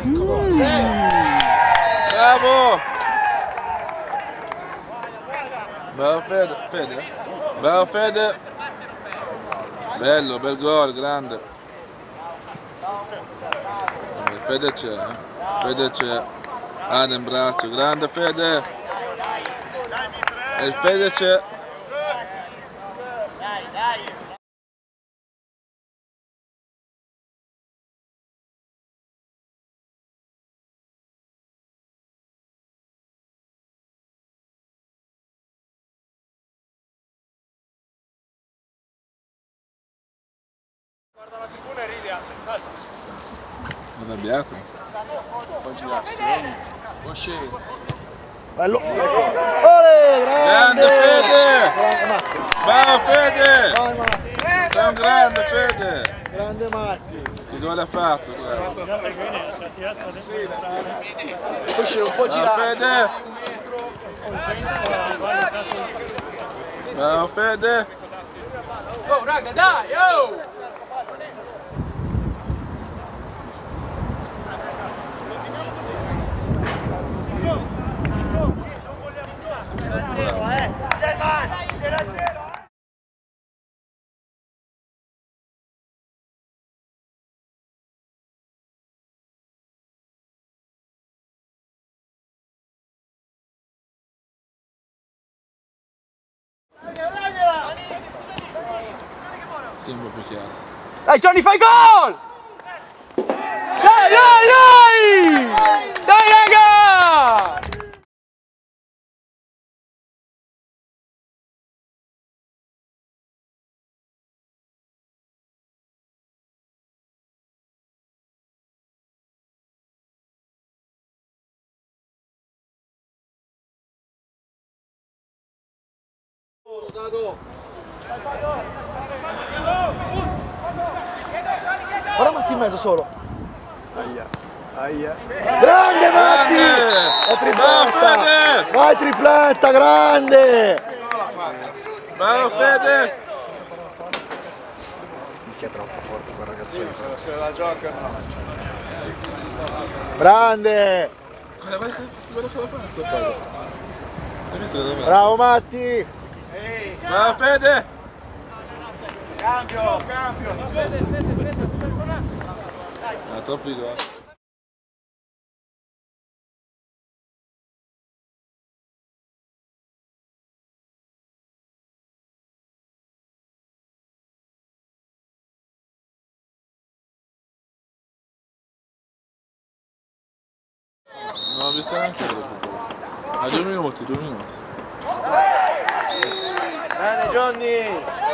Bravo! Bravo Fede, Fede? Bravo Fede! Bello, bel gol, grande. Fede c'è, Fede c'è. Ah, nel braccio, grande Fede! E il Fede c'è. Guarda la tribuna e ride, salta. Arrabbiato? Un po' girarsi, vedi? Può scendere. Bello! Olè, grande! Grande Fede! Grande Matti! Bravo Fede! Vai Matti! Sei un grande Fede! Grande Matti! Che gol ha fatto? Può uscire un po' Bravo girarsi. Fede! Bravo Fede! Oh raga, dai, oh! Sì, un po' più chiaro. Dai Johnny, fai gol! Dai, dai, dai! Dai raga! Guarda Matti in mezzo solo! Aia! Grande Matti! La tripletta! Fede! Vai tripletta, grande! Bravo Fede! Minchia, è troppo forte quel ragazzino. Se la gioca Grande! Guarda cosa ha fatto. Hai visto cosa ha fatto? Bravo Matti! Bravo Fede! Cambio, cambio! Ah, troppi gol. Non ho visto neanche a 2 minuti, 2 minuti. Grande Johnny!